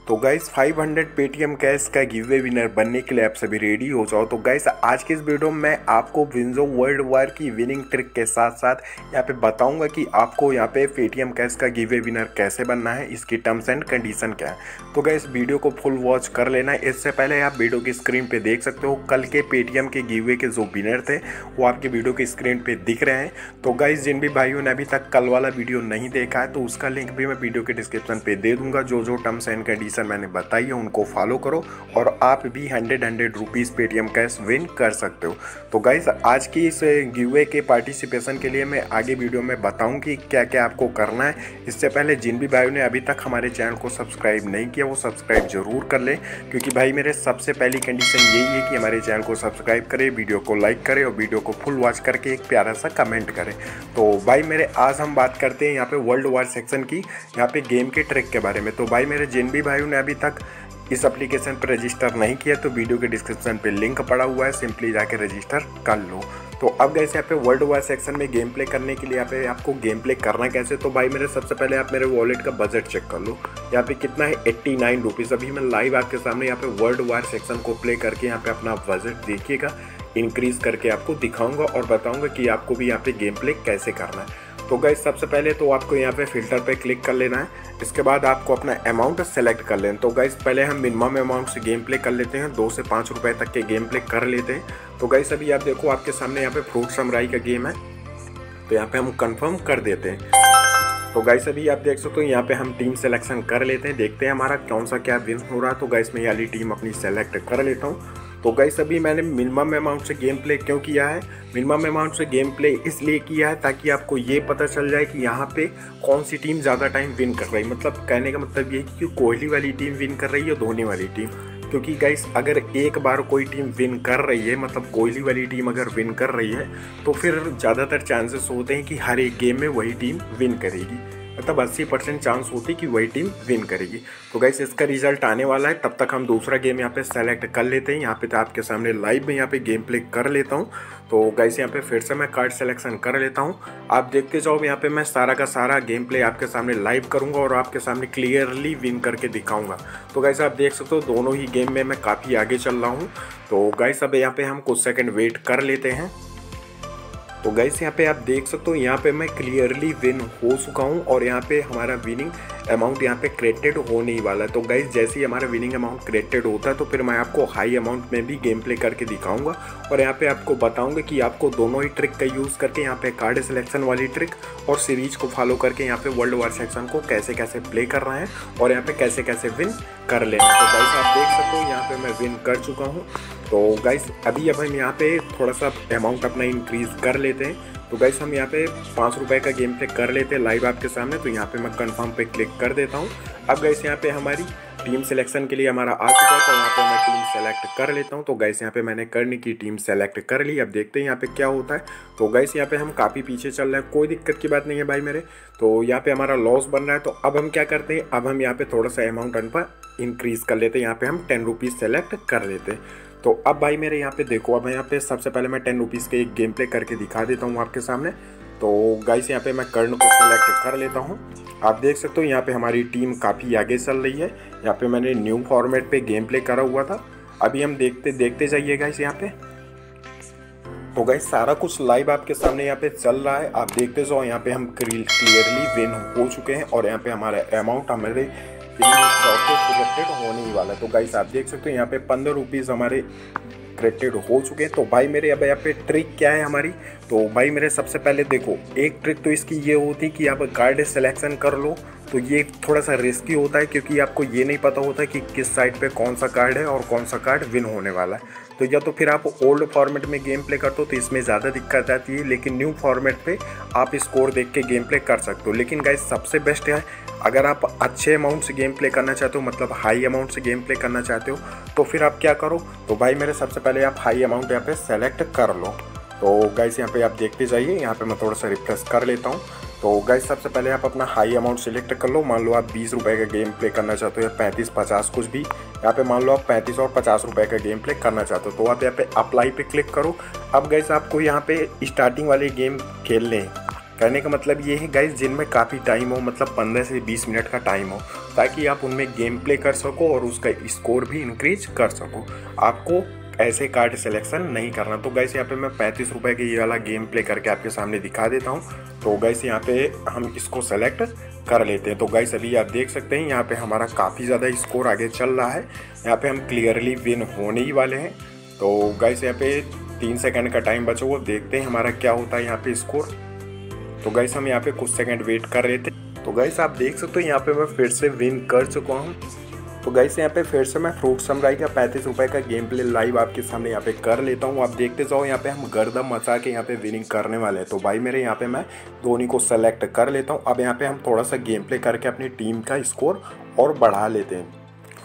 तो guys 500 Paytm cash का giveaway winner बनने के लिए आप सभी रेडी हो जाओ। तो गाइस आज के इस वीडियो में मैं आपको विंजो वर्ल्ड वार की विनिंग ट्रिक के साथ साथ यहाँ पे बताऊंगा कि आपको यहाँ पे पेटीएम कैश का गिवअवे विनर कैसे बनना है, इसकी टर्म्स एंड कंडीशन क्या है। तो गाइस वीडियो को फुल वॉच कर लेना है। इससे पहले आप वीडियो की स्क्रीन पे देख सकते हो कल के पेटीएम के गिवअवे के जो विनर थे वो आपकी वीडियो की स्क्रीन पे दिख रहे हैं। तो गाइस जिन भी भाइयों ने अभी तक कल वाला वीडियो नहीं देखा है तो उसका लिंक भी मैं वीडियो के डिस्क्रिप्शन पे दे दूंगा। जो टर्म्स एंड कंडीशन मैंने बताई है उनको फॉलो करो और आप भी 100 रुपीज़ पेटीएम कैश विन कर सकते हो। तो गाइस आज की इस गिवअवे के पार्टिसिपेशन के लिए मैं आगे वीडियो में बताऊं कि क्या क्या आपको करना है। इससे पहले जिन भी भाइयों ने अभी तक हमारे चैनल को सब्सक्राइब नहीं किया वो सब्सक्राइब जरूर कर लें, क्योंकि भाई मेरे सबसे पहली कंडीशन यही है कि हमारे चैनल को सब्सक्राइब करें, वीडियो को लाइक करें और वीडियो को फुल वॉच करके एक प्यारा सा कमेंट करें। तो भाई मेरे आज हम बात करते हैं यहाँ पे वर्ल्ड वार सेक्शन की, यहाँ पे गेम के ट्रिक के बारे में। तो भाई मेरे जिन भी भाइयों ने अभी तक इस एप्लीकेशन पर रजिस्टर नहीं किया तो वीडियो के डिस्क्रिप्शन पे लिंक पड़ा हुआ है, सिंपली जाके रजिस्टर कर लो। तो अब गए यहाँ पे वर्ल्ड वार सेक्शन में गेम प्ले करने के लिए यहाँ पे आपको गेम प्ले करना कैसे। तो भाई मेरे सबसे पहले आप मेरे वॉलेट का बजट चेक कर लो, यहाँ पे कितना है 89 रुपीज़। अभी मैं लाइव आपके सामने यहाँ पे वर्ल्ड वार सेक्शन को प्ले करके यहाँ पे अपना बजट देखिएगा, इंक्रीज करके आपको दिखाऊंगा और बताऊंगा कि आपको भी यहाँ पे गेम प्ले कैसे करना है। तो गाइस सबसे पहले तो आपको यहाँ पे फिल्टर पे क्लिक कर लेना है, इसके बाद आपको अपना अमाउंट सेलेक्ट कर लेना। तो गाइस पहले हम मिनिमम अमाउंट से गेम प्ले कर लेते हैं, 2 से 5 रुपए तक के गेम प्ले कर लेते हैं। तो गाइस अभी आप देखो आपके सामने यहाँ पे फ्रूट समुराई का गेम है, तो यहाँ पे हम कंफर्म कर देते हैं। तो गाइस अभी आप देख सकते हो यहाँ पे हम टीम सिलेक्शन कर लेते हैं, देखते हैं हमारा कौन सा क्या विन हो रहा है। तो गाइस मैं ये वाली टीम अपनी सेलेक्ट कर लेता हूँ। तो गाइस अभी मैंने मिनिमम अमाउंट से गेम प्ले क्यों किया है, मिनिमम अमाउंट से गेम प्ले इसलिए किया है ताकि आपको ये पता चल जाए कि यहाँ पे कौन सी टीम ज़्यादा टाइम विन कर रही है। मतलब कहने का मतलब ये है कि कोहली वाली टीम विन कर रही है या धोनी वाली टीम। क्योंकि गाइस अगर एक बार कोई टीम विन कर रही है, मतलब कोहली वाली टीम अगर विन कर रही है तो फिर ज़्यादातर चांसेस होते हैं कि हर एक गेम में वही टीम विन करेगी, मतलब 80% चांस होती है कि वही टीम विन करेगी। तो गाइस इसका रिजल्ट आने वाला है, तब तक हम दूसरा गेम यहाँ पे सेलेक्ट कर लेते हैं। यहाँ पे तो आपके सामने लाइव में यहाँ पे गेम प्ले कर लेता हूँ। तो गाइस यहाँ पे फिर से मैं कार्ड सिलेक्शन कर लेता हूँ, आप देखते जाओ। यहाँ पे मैं सारा का सारा गेम प्ले आपके सामने लाइव करूँगा और आपके सामने क्लियरली विन करके दिखाऊँगा। तो गाइस आप देख सकते हो दोनों ही गेम में मैं काफ़ी आगे चल रहा हूँ। तो गाइस अब यहाँ पे हम कुछ सेकेंड वेट कर लेते हैं। तो गाइस यहाँ पे आप देख सकते हो यहाँ पे मैं क्लियरली विन हो चुका हूँ और यहाँ पे हमारा विनिंग अमाउंट यहाँ पे क्रिएटेड होने ही वाला है। तो गाइस जैसे ही हमारा विनिंग अमाउंट क्रिएटेड होता है तो फिर मैं आपको हाई अमाउंट में भी गेम प्ले करके दिखाऊंगा और यहाँ पे आपको बताऊंगा कि आपको दोनों ही ट्रिक का यूज़ करके यहाँ पे कार्ड सिलेक्शन वाली ट्रिक और सीरीज को फॉलो करके यहाँ पे वर्ल्ड वार सेक्शन को कैसे कैसे प्ले करना है और यहाँ पे कैसे कैसे विन कर लेना। तो गाइस आप देख सकते हो यहाँ पे मैं विन कर चुका हूँ। तो गाइस अभी अब हम यहाँ पे थोड़ा सा अमाउंट अपना इंक्रीज कर लेते हैं। तो गाइस हम यहाँ पे 5 रुपए का गेम प्ले कर लेते हैं लाइव आपके सामने। तो यहाँ पे मैं कंफर्म पे क्लिक कर देता हूँ। अब गाइस यहाँ पे हमारी टीम सिलेक्शन के लिए हमारा आ चुका है, तो यहाँ पे मैं टीम सेलेक्ट कर लेता हूँ। तो गाइस यहाँ पे मैंने करने की टीम सेलेक्ट कर ली। अब देखते हैं यहाँ पे क्या होता है। तो गाइस यहाँ पे हम काफ़ी पीछे चल रहे हैं, कोई दिक्कत की बात नहीं है भाई मेरे। तो यहाँ पे हमारा लॉस बन रहा है। तो अब हम क्या करते हैं, अब हम यहाँ पे थोड़ा सा अमाउंट पर इंक्रीज कर लेते हैं। यहाँ पे हम 10 रुपीज़ सेलेक्ट कर लेते हैं। तो अब भाई मेरे यहाँ पे देखो, अब यहाँ पे सबसे पहले मैं 10 रुपीज़ के एक गेम प्ले करके दिखा देता हूँ आपके सामने। तो गाइस यहाँ पे मैं कर्ण को सेलेक्ट कर लेता हूँ। आप देख सकते हो यहाँ पे हमारी टीम काफ़ी आगे चल रही है। यहाँ पे मैंने न्यू फॉर्मेट पे गेम प्ले करा हुआ था। अभी हम देखते जाइए गाइस यहाँ पे। तो गाइस सारा कुछ लाइव आपके सामने यहाँ पे चल रहा है, आप देखते जाओ। यहाँ पे हम क्लियरली विन हो चुके हैं और यहाँ पे हमारा अमाउंट हमारे क्रिएटेड होने ही वाला है। तो गाइस आप देख सकते हो यहाँ पे 15 रुपीज़ हमारे क्रिएटेड हो चुके हैं। तो भाई मेरे अब यहाँ पे ट्रिक क्या है हमारी। तो भाई मेरे सबसे पहले देखो, एक ट्रिक तो इसकी ये होती कि आप कार्ड सिलेक्शन कर लो। तो ये थोड़ा सा रिस्की होता है क्योंकि आपको ये नहीं पता होता कि किस साइड पे कौन सा कार्ड है और कौन सा कार्ड विन होने वाला है। तो या तो फिर आप ओल्ड फॉर्मेट में गेम प्ले करते हो तो इसमें ज़्यादा दिक्कत आती है, लेकिन न्यू फॉर्मेट पे आप स्कोर देख के गेम प्ले कर सकते हो। लेकिन गाइस सबसे बेस्ट है अगर आप अच्छे अमाउंट से गेम प्ले करना चाहते हो, मतलब हाई अमाउंट से गेम प्ले करना चाहते हो, तो फिर आप क्या करो। तो भाई मेरे सबसे पहले आप हाई अमाउंट यहाँ पे सेलेक्ट कर लो। तो गाइस यहाँ पे आप देखते जाइए, यहाँ पे मैं थोड़ा सा रिफ्रेश कर लेता हूँ। तो गाइस सबसे पहले आप अपना हाई अमाउंट सिलेक्ट कर लो। मान लो आप 20 रुपये का गेम प्ले करना चाहते हो या 35, 50 कुछ भी। यहाँ पे मान लो आप 35 और 50 रुपये का गेम प्ले करना चाहते हो, तो आप यहाँ पे अप्लाई पे क्लिक करो। अब गाइस आपको यहाँ पे स्टार्टिंग वाले गेम खेलने हैं। कहने का मतलब ये है गाइस जिनमें काफ़ी टाइम हो, मतलब 15 से 20 मिनट का टाइम हो, ताकि आप उनमें गेम प्ले कर सको और उसका स्कोर भी इंक्रीज कर सको। आपको ऐसे कार्ड सिलेक्शन नहीं करना। तो गाइस यहाँ पे मैं 35 रुपये के ये वाला गेम प्ले करके आपके सामने दिखा देता हूँ। तो गाइस यहाँ पे हम इसको सेलेक्ट कर लेते हैं। तो गाइस अभी आप देख सकते हैं यहाँ पे हमारा काफ़ी ज़्यादा स्कोर आगे चल रहा है। यहाँ पे हम क्लियरली विन होने ही वाले हैं। तो गाइस यहाँ पे 3 सेकंड का टाइम बचा हुआ, देखते हैं हमारा क्या होता है यहाँ पे स्कोर। तो गाइस हम यहाँ पे कुछ सेकंड वेट कर रहे थे। तो गाइस आप देख सकते हो यहाँ पे मैं फिर से विन कर चुका हूँ। तो गाइस यहाँ पे फिर से मैं फ्रूट समुराई का 35 रुपये का गेम प्ले लाइव आपके सामने यहाँ पे कर लेता हूँ। आप देखते जाओ, यहाँ पे हम गर्दम मचा के यहाँ पे विनिंग करने वाले हैं। तो भाई मेरे यहाँ पे मैं धोनी को सेलेक्ट कर लेता हूँ। अब यहाँ पे हम थोड़ा सा गेम प्ले करके अपनी टीम का स्कोर और बढ़ा लेते हैं।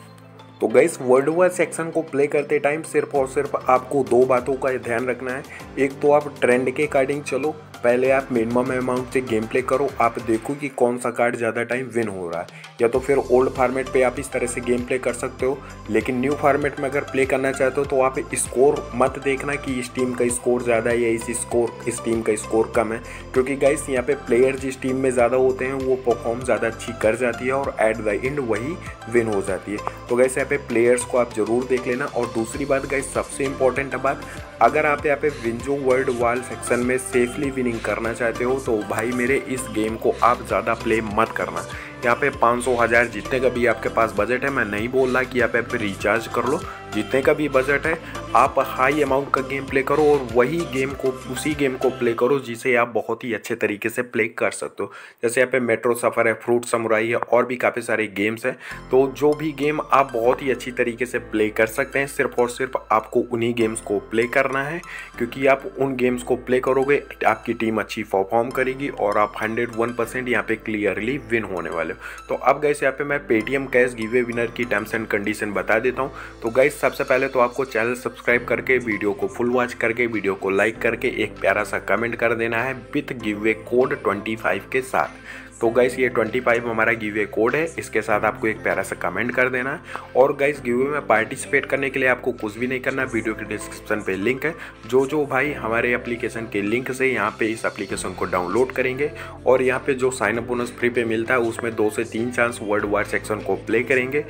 तो गाइस वर्ल्ड वार सेक्शन को प्ले करते टाइम सिर्फ और सिर्फ आपको 2 बातों का ध्यान रखना है। एक तो आप ट्रेंड के अकॉर्डिंग चलो, पहले आप मिनिमम अमाउंट से गेम प्ले करो, आप देखो कि कौन सा कार्ड ज़्यादा टाइम विन हो रहा है। या तो फिर ओल्ड फॉर्मेट पे आप इस तरह से गेम प्ले कर सकते हो, लेकिन न्यू फॉर्मेट में अगर प्ले करना चाहते हो तो आप स्कोर मत देखना कि इस टीम का स्कोर ज़्यादा है या इस टीम का स्कोर कम है, क्योंकि गाइस यहाँ पे प्लेयर जिस टीम में ज़्यादा होते हैं वो परफॉर्म ज़्यादा अच्छी कर जाती है और एट द एंड वही विन हो जाती है। तो गाइस यहाँ पे प्लेयर्स को आप ज़रूर देख लेना। और दूसरी बात गाइस, सबसे इंपॉर्टेंट बात, अगर आप यहाँ पे विंजो वर्ल्ड वार सेक्शन में सेफली विनिंग करना चाहते हो तो भाई मेरे इस गेम को आप ज़्यादा प्ले मत करना। यहाँ पे 500, 1000 जितने का भी आपके पास बजट है, मैं नहीं बोल रहा कि यहाँ पे रिचार्ज कर लो, जितने का भी बजट है आप हाई अमाउंट का गेम प्ले करो और उसी गेम को प्ले करो जिसे आप बहुत ही अच्छे तरीके से प्ले कर सकते हो। जैसे यहाँ पे मेट्रो सफ़र है, फ्रूट समुराई है और भी काफ़ी सारे गेम्स हैं। तो जो भी गेम आप बहुत ही अच्छी तरीके से प्ले कर सकते हैं, सिर्फ और सिर्फ आपको उन्हीं गेम्स को प्ले करना है, क्योंकि आप उन गेम्स को प्ले करोगे आपकी टीम अच्छी परफॉर्म करेगी और आप 101% यहाँ पे क्लियरली विन होने वाले। तो अब गाइस यहाँ पे मैं पेटीएम कैश गिवे विनर की टर्म्स एंड कंडीशन बता देता हूँ। तो गाइस सबसे पहले तो आपको चैनल सब्सक्राइब करके वीडियो को फुल वॉच करके वीडियो को लाइक करके एक प्यारा सा कमेंट कर देना है विथ गिवे कोड 25 के साथ। तो गाइस ये 25 हमारा गिवे कोड है, इसके साथ आपको एक प्यारा सा कमेंट कर देना है। और गाइस गिवे में पार्टिसिपेट करने के लिए आपको कुछ भी नहीं करना, वीडियो के डिस्क्रिप्शन पे लिंक है। जो भाई हमारे एप्लीकेशन के लिंक से यहाँ पे इस एप्लीकेशन को डाउनलोड करेंगे और यहाँ पे जो साइन अप बोनस फ्री पे मिलता है उसमें 2 से 3 चांस वर्ल्ड वार सेक्शन को प्ले करेंगे,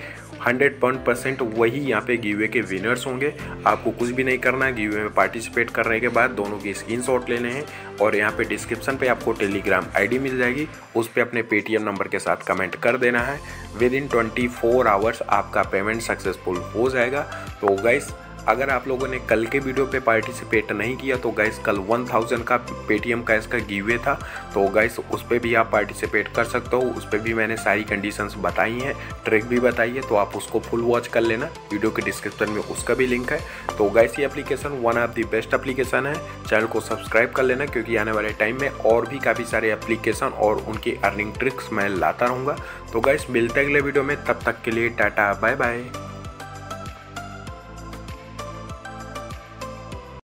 100% वही यहाँ पे गिवे के विनर्स होंगे। आपको कुछ भी नहीं करना है, गिवे में पार्टिसिपेट करने के बाद दोनों की स्क्रीनशॉट लेने हैं और यहाँ पे डिस्क्रिप्शन पे आपको टेलीग्राम आईडी मिल जाएगी, उस पर अपने पेटीएम नंबर के साथ कमेंट कर देना है। विद इन 24 आवर्स आपका पेमेंट सक्सेसफुल हो जाएगा। तो गाइस अगर आप लोगों ने कल के वीडियो पे पार्टिसिपेट नहीं किया तो गाइस कल 1000 का पेटीएम कैश का गिवे था, तो गाइस उस पर भी आप पार्टिसिपेट कर सकते हो। उस पर भी मैंने सारी कंडीशंस बताई हैं, ट्रिक भी बताई है, तो आप उसको फुल वॉच कर लेना, वीडियो के डिस्क्रिप्शन में उसका भी लिंक है। तो गाइस ये application one of the best application है, चैनल को सब्सक्राइब कर लेना क्योंकि आने वाले टाइम में और भी काफ़ी सारे एप्लीकेशन और उनकी अर्निंग ट्रिक्स मैं लाता रहूँगा। तो गाइस मिलते हैं अगले वीडियो में, तब तक के लिए टाटा बाय बाय।